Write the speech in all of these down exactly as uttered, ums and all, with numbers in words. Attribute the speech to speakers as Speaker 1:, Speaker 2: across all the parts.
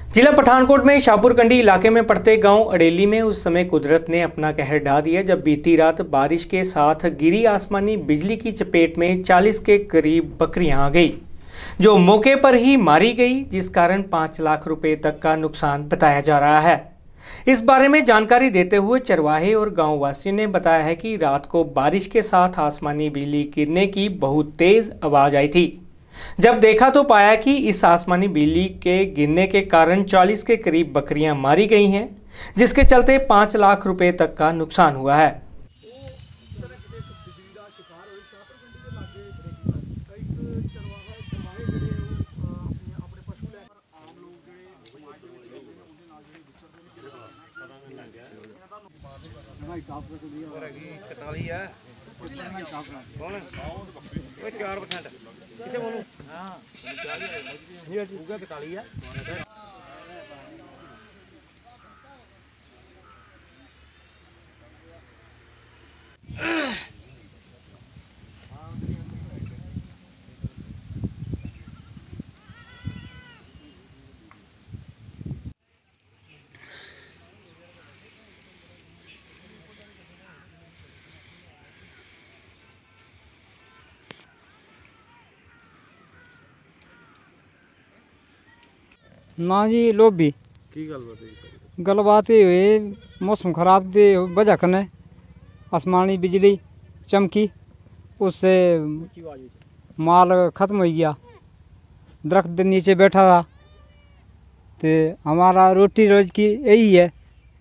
Speaker 1: जिला पठानकोट में शाहपुरकंडी इलाके में पड़ते गांव अडेली में उस समय कुदरत ने अपना कहर ढा दिया जब बीती रात बारिश के साथ गिरी आसमानी बिजली की चपेट में चालीस के करीब बकरियां आ गई, जो मौके पर ही मारी गई, जिस कारण पाँच लाख रुपए तक का नुकसान बताया जा रहा है। इस बारे में जानकारी देते हुए चरवाहे और गाँव वासियों ने बताया है कि रात को बारिश के साथ आसमानी बिजली गिरने की बहुत तेज आवाज आई थी। जब देखा तो पाया कि इस आसमानी बिजली के गिरने के कारण चालीस के करीब बकरियां मारी गई हैं, जिसके चलते पाँच लाख रुपए तक का नुकसान हुआ है।
Speaker 2: ना जी लोभी
Speaker 3: की गलबात है?
Speaker 2: गलबात ये हुई मौसम खराब दे वजह कने आसमानी बिजली चमकी, उससे माल ख़त्म हो गया। दरख्त के नीचे बैठा था तो हमारा रोटी रोज की यही है,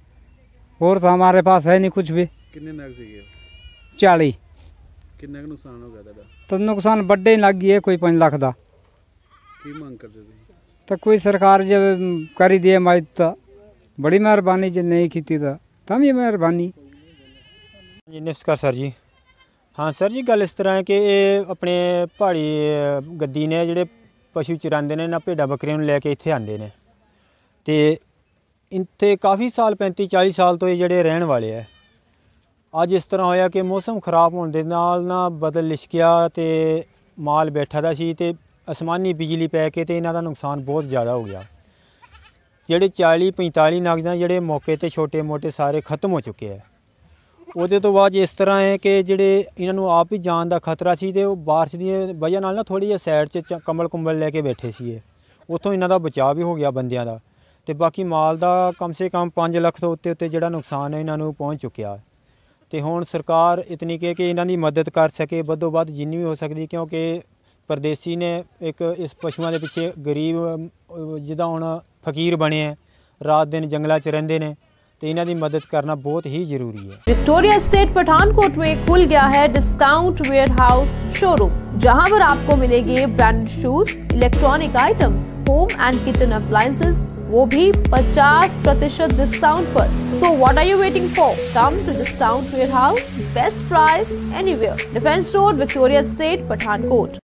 Speaker 2: और तो हमारे पास है नहीं कुछ भी।
Speaker 3: कितने नग से
Speaker 2: चाली
Speaker 3: कितने का नुकसान हो गया था?
Speaker 2: तो नुकसान बड़े ही लग गई है, कोई पाँच लाख का।
Speaker 3: की मांग करते थे?
Speaker 2: तो कोई सरकार जब करी दिए माई तो बड़ी मेहरबानी, जब नहीं की तो तम ही मेहरबानी।
Speaker 4: जी नमस्कार सर जी। हाँ सर जी, गल इस तरह है कि अपने पहाड़ी गद्दी ने जोड़े पशु चराते हैं ना, भेडा बकरियां लैके इत्थे आते हैं तो इत्थे काफ़ी साल पैंती चाली साल तो ये जोड़े रहने वाले है। अज इस तरह होया कि मौसम खराब होने के नाल ना बदल लिशकिया तो माल बैठा था सी ते आसमानी बिजली पै के इन्हां दा नुकसान बहुत ज़्यादा हो गया। जेडे चाली पैंताली नग ना जेडे मौके ते छोटे मोटे सारे खत्म हो चुके हैं। ਉਹਦੇ ਤੋਂ ਬਾਅਦ ਇਸ ਤਰ੍ਹਾਂ ਹੈ ਕਿ ਜਿਹੜੇ ਇਹਨਾਂ ਨੂੰ ਆਪ ਹੀ ਜਾਨ ਦਾ ਖਤਰਾ ਸੀ ਤੇ ਉਹ ਬਾਰਿਸ਼ ਦੀ ਵਜ੍ਹਾ ਨਾਲ ਨਾ ਥੋੜੀ ਜਿਹੀ ਸਾਈਡ 'ਚ ਕੰਬਲ ਕੁੰਬਲ ਲੈ ਕੇ ਬੈਠੇ ਸੀ। ਉੱਥੋਂ ਇਹਨਾਂ ਦਾ ਬਚਾਅ ਵੀ ਹੋ ਗਿਆ ਬੰਦਿਆਂ ਦਾ, ਤੇ ਬਾਕੀ ਮਾਲ ਦਾ ਕਮ ਸੇ ਕਮ ਪੰਜ ਲੱਖ ਤੋਂ ਉੱਤੇ ਉੱਤੇ ਜਿਹੜਾ ਨੁਕਸਾਨ ਹੈ ਇਹਨਾਂ ਨੂੰ ਪਹੁੰਚ ਚੁੱਕਿਆ। ਤੇ ਹੁਣ ਸਰਕਾਰ ਇਤਨੀ ਕਿ ਕਿ ਇਹਨਾਂ ਦੀ ਮਦਦ ਕਰ ਸਕੇ ਵੱਧੋ ਵੱਧ ਜਿੰਨੀ ਵੀ ਹੋ ਸਕਦੀ, ਕਿਉਂਕਿ परदेसी ने एक इस पशुओं के पिछे गरीब जिदा हुण फकीर बने हैं, रात दिन जंगलों च रहिंदे ने, तो इन्हां दी मदद करना बहुत ही जरूरी है।
Speaker 5: विक्टोरिया स्टेट पठानकोट में खुल गया है डिस्काउंट वेयर हाउस शोरूम, जहां पर आपको मिलेंगे branded shoes, electronic items, home and kitchen appliances, वो भी पचास प्रतिशत डिस्काउंट पर। So what are you waiting for? Come to discount warehouse, best price anywhere, defence road, Victoria state, Pathankot.